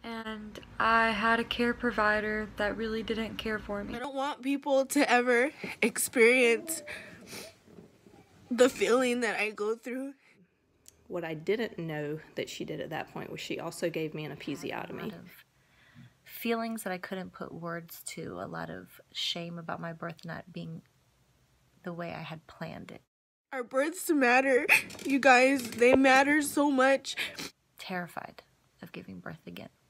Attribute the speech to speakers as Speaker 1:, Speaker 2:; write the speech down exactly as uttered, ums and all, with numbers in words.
Speaker 1: And I had a care provider that really didn't care for me.
Speaker 2: I don't want people to ever experience the feeling that I go through.
Speaker 3: What I didn't know that she did at that point was she also gave me an episiotomy.
Speaker 4: Feelings that I couldn't put words to, a lot of shame about my birth not being the way I had planned it.
Speaker 2: Our births matter, you guys, they matter so much.
Speaker 4: Terrified of giving birth again.